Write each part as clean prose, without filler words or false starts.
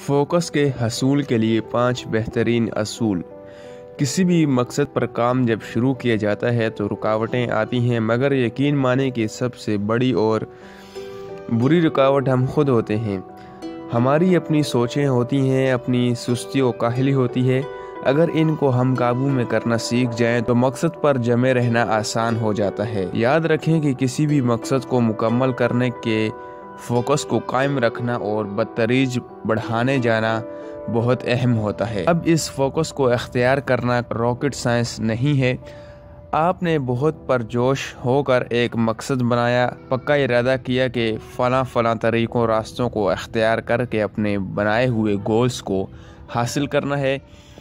Focus کے حصول کے لیے 5 بہترین اصول۔ کسی بھی مقصد پر کام جب شروع کیا جاتا ہے تو رکاوٹیں آتی ہیں، مگر یقین مانیں کہ سب سے بڑی اور بری رکاوٹ ہم خود ہوتے ہیں۔ ہماری اپنی سوچیں ہوتی ہیں، اپنی سستی و کاہلی ہوتی ہے۔ اگر ان کو ہم قابو میں کرنا سیکھ جائیں تو مقصد پر جمے رہنا آسان ہو جاتا ہے۔ یاد رکھیں کہ کسی بھی مقصد کو مکمل کرنے کے فوکس کو قائم رکھنا اور بتدریج بڑھانے جانا بہت اہم ہوتا ہے۔ اب اس فوکس کو اختیار کرنا راکٹ سائنس نہیں ہے۔ آپ نے بہت پرجوش ہو کر ایک مقصد بنایا، پکا ارادہ کیا کہ فلاں طریقوں راستوں کو اختیار کر کے اپنے بنائے ہوئے گولز کو حاصل کرنا ہے۔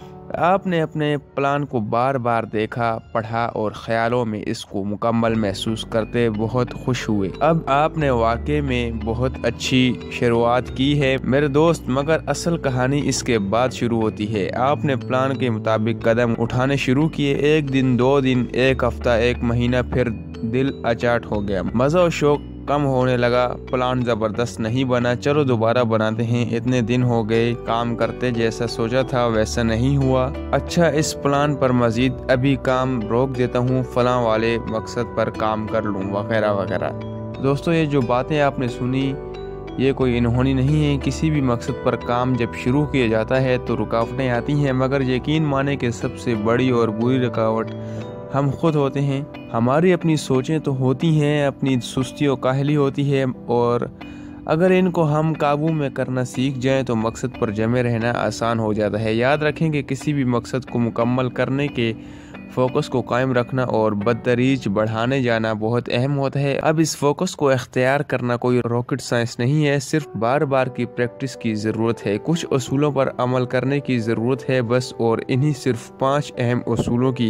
آپ نے اپنے پلان کو بار بار دیکھا، پڑھا اور خیالوں میں اس کو مکمل محسوس کرتے بہت خوش ہوئے۔ اب آپ نے واقعے میں بہت اچھی شروعات کی ہے میرے دوست، مگر اصل کہانی اس کے بعد شروع ہوتی ہے۔ آپ نے پلان کے مطابق قدم اٹھانے شروع کیے، 1 دن، 2 دن، 1 ہفتہ، 1 مہینہ، پھر دل اچاٹ ہو گیا، مزہ و شوق کم ہونے لگا، پلان زبردست نہیں بنا، چلو دوبارہ بناتے ہیں۔ اتنے دن ہو گئے کام کرتے، جیسا سوچا تھا ویسا نہیں ہوا، اچھا اس پلان پر مزید ابھی کام روک دیتا ہوں، فلاں والے مقصد پر کام کر لوں، وغیرہ وغیرہ۔ دوستو، یہ جو باتیں آپ نے سنی یہ کوئی انہونی نہیں ہے۔ کسی بھی مقصد پر کام جب شروع کیا جاتا ہے تو رکاوٹیں آتی ہیں، مگر یقین مانیں کہ سب سے بڑی اور بری رکاوٹ ہم خود ہوتے ہیں۔ ہماری اپنی سوچیں تو ہوتی ہیں، اپنی سستی و کاہلی ہوتی ہے، اور اگر ان کو ہم قابو میں کرنا سیکھ جائیں تو مقصد پر جمے رہنا آسان ہو جاتا ہے۔ یاد رکھیں کہ کسی بھی مقصد کو مکمل کرنے کے فوکس کو قائم رکھنا اور بتدریج بڑھانے جانا بہت اہم ہوتا ہے۔ اب اس فوکس کو اختیار کرنا کوئی راکٹ سائنس نہیں ہے، صرف بار بار کی پریکٹس کی ضرورت ہے، کچھ اصولوں پر عمل کرنے کی ضرورت ہے بس، اور انہی صرف 5 اہم اصولوں کی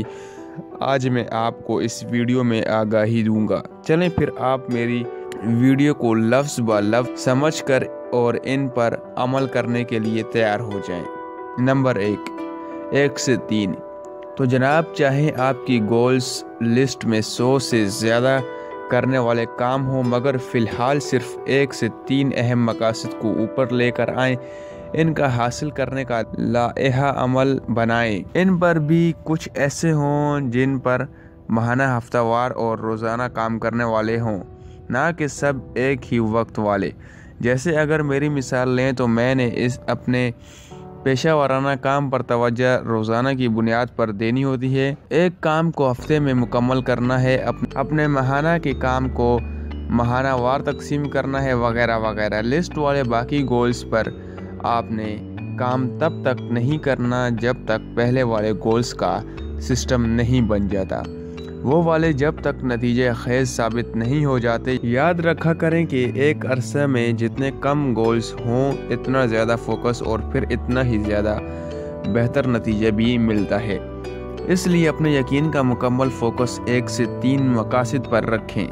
آج میں آپ کو اس ویڈیو میں آگاہی دوں گا۔ چلیں پھر آپ میری ویڈیو کو لفظ با لفظ سمجھ کر اور ان پر عمل کرنے کے لیے تیار ہو جائیں۔ نمبر 1 سے 3۔ تو جناب، چاہے آپ کی گولز لسٹ میں 100 سے زیادہ کرنے والے کام ہوں، مگر فی الحال صرف 1 سے 3 اہم مقاصد کو اوپر لے کر آئیں، ان کا حاصل کرنے کا لائحہ عمل بنائیں۔ ان پر بھی کچھ ایسے ہوں جن پر ماہانہ، ہفتہ وار اور روزانہ کام کرنے والے ہوں، نہ کہ سب ایک ہی وقت والے۔ جیسے اگر میری مثال لیں تو میں نے اپنے پیشہ ورانہ کام پر توجہ روزانہ کی بنیاد پر دینی ہوتی ہے، ایک کام کو ہفتے میں مکمل کرنا ہے، اپنے ماہانہ کے کام کو ماہانہ وار تقسیم کرنا ہے، وغیرہ وغیرہ۔ لسٹ والے باقی گولز پر آپ نے کام تب تک نہیں کرنا جب تک پہلے والے گولز کا سسٹم نہیں بن جاتا، وہ والے جب تک نتیجہ خیز ثابت نہیں ہو جاتے۔ یاد رکھا کریں کہ ایک عرصہ میں جتنے کم گولز ہوں اتنا زیادہ فوکس اور پھر اتنا ہی زیادہ بہتر نتیجہ بھی ملتا ہے۔ اس لیے اپنے یقین کا مکمل فوکس 1 سے 3 مقاصد پر رکھیں۔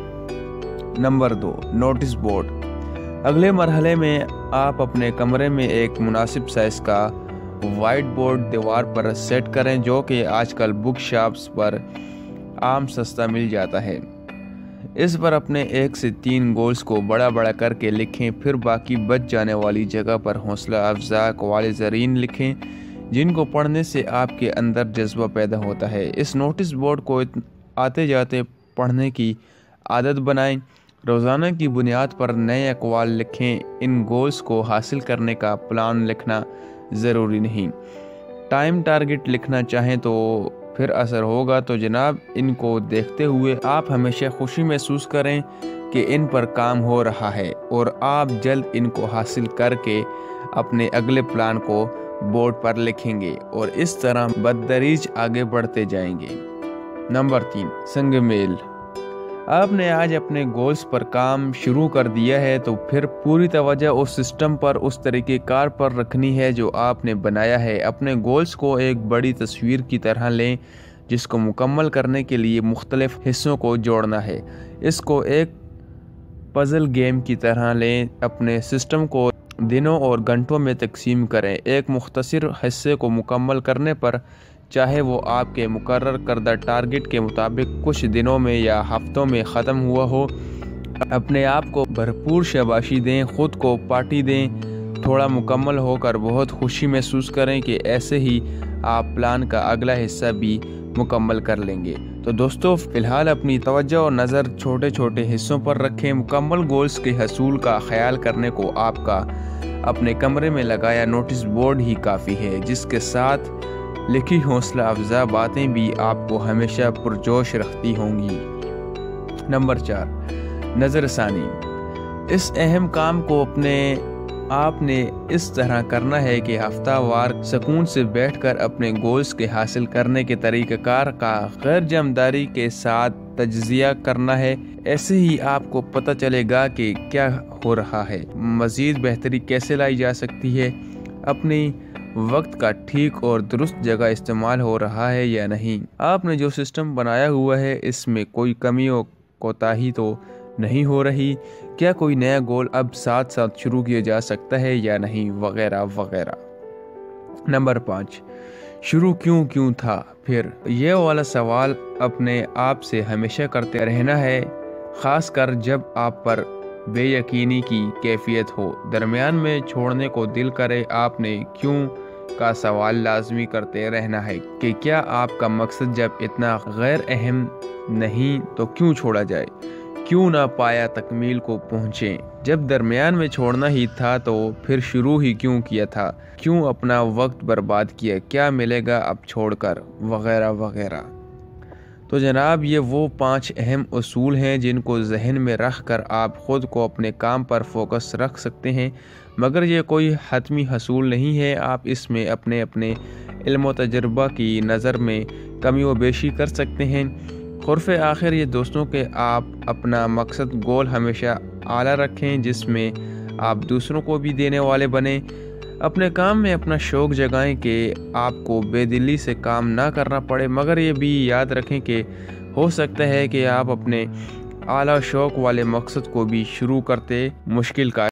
Number 2، notice board. اگلے مرحلے میں آپ اپنے کمرے میں ایک مناسب سائز کا وائٹ بورڈ دیوار پر سیٹ کریں، جو کہ آج کل بک شاپس پر عام سستا مل جاتا ہے۔ اس پر اپنے 1 سے 3 گولز کو بڑا بڑا کر کے لکھیں، پھر باقی بچ جانے والی جگہ پر حوصلہ افزا اقوال زرین لکھیں جن کو پڑھنے سے آپ کے اندر جذبہ پیدا ہوتا ہے۔ اس نوٹس بورڈ کو آتے جاتے پڑھنے کی عادت بنائیں، روزانہ کی بنیاد پر نئے اقوال لکھیں۔ ان گولز کو حاصل کرنے کا پلان لکھنا ضروری نہیں، ٹائم ٹارگٹ لکھنا چاہیں تو پھر اثر ہوگا۔ تو جناب، ان کو دیکھتے ہوئے آپ ہمیشہ خوشی محسوس کریں کہ ان پر کام ہو رہا ہے، اور آپ جلد ان کو حاصل کر کے اپنے اگلے پلان کو بورڈ پر لکھیں گے، اور اس طرح بتدریج آگے بڑھتے جائیں گے۔ نمبر 3، سنگ میل۔ آپ نے آج اپنے گولز پر کام شروع کر دیا ہے تو پھر پوری توجہ اس سسٹم پر، اس طریقہ کار پر رکھنی ہے جو آپ نے بنایا ہے۔ اپنے گولز کو ایک بڑی تصویر کی طرح لیں جس کو مکمل کرنے کے لیے مختلف حصوں کو جوڑنا ہے۔ اس کو ایک پزل گیم کی طرح لیں، اپنے سسٹم کو دنوں اور گھنٹوں میں تقسیم کریں۔ ایک مختصر حصے کو مکمل کرنے پر، چاہے وہ آپ کے مقرر کردہ ٹارگٹ کے مطابق کچھ دنوں میں یا ہفتوں میں ختم ہوا ہو، اپنے آپ کو بھرپور شاباشی دیں، خود کو پارٹی دیں थोड़ा मुकम्मल होकर बहुत खुशी महसूस करें कि ऐसे ही आप प्लान का अगला हिस्सा भी मुकम्मल कर लेंगे। तो दोस्तों, फ़िलहाल अपनी तवज्जो और नज़र छोटे छोटे हिस्सों पर रखें। मुकम्मल गोल्स के हसूल का ख्याल करने को आपका अपने कमरे में लगाया नोटिस बोर्ड ही काफ़ी है, जिसके साथ लिखी हौसला अफजा बातें भी आपको हमेशा पुरजोश रखती होंगी। नंबर 4, नज़रसानी। इस अहम काम को आपने इस तरह करना है कि हफ्तावार सुकून से बैठकर अपने गोल्स के हासिल करने के तरीक़ाकार का गैर जमदारी के साथ तज्ज़िया करना है। ऐसे ही आपको पता चलेगा कि क्या हो रहा है, मज़ीद बेहतरी कैसे लाई जा सकती है, अपनी वक्त का ठीक और दुरुस्त जगह इस्तेमाल हो रहा है या नहीं, आपने जो सिस्टम बनाया हुआ है इसमें कोई कमी और कोताही तो नहीं हो रही, क्या कोई नया गोल अब साथ साथ शुरू किया जा सकता है या नहीं, वगैरह वगैरह। नंबर 5, शुरू क्यों था। फिर ये वाला सवाल अपने आप से हमेशा करते रहना है, ख़ासकर जब आप पर बेयकीनी की कैफियत हो, दरमियान में छोड़ने को दिल करे। आपने क्यों का सवाल लाजमी करते रहना है कि क्या आपका मकसद जब इतना गैर अहम नहीं तो क्यों छोड़ा जाए, क्यों ना पाया तकमील को पहुँचे, जब दरमियान में छोड़ना ही था तो फिर शुरू ही क्यों किया था, क्यों अपना वक्त बर्बाद किया, क्या मिलेगा अब छोड़कर, वगैरह वगैरह। तो जनाब, ये वो 5 अहम उसूल हैं जिनको जहन में रख कर आप ख़ुद को अपने काम पर फोकस रख सकते हैं, मगर ये कोई हतमी हसूल नहीं है। आप इसमें अपने इल्म व तजर्बा की नज़र में कमी व बेशी कर सकते हैं। खुरफ़े आखिर ये दोस्तों के आप अपना मकसद गोल हमेशा आला रखें, जिसमें आप दूसरों को भी देने वाले बने। अपने काम में अपना शौक़ जगाएं कि आपको बेदिली से काम ना करना पड़े, मगर ये भी याद रखें कि हो सकता है कि आप अपने आला शौक़ वाले मकसद को भी शुरू करते मुश्किल का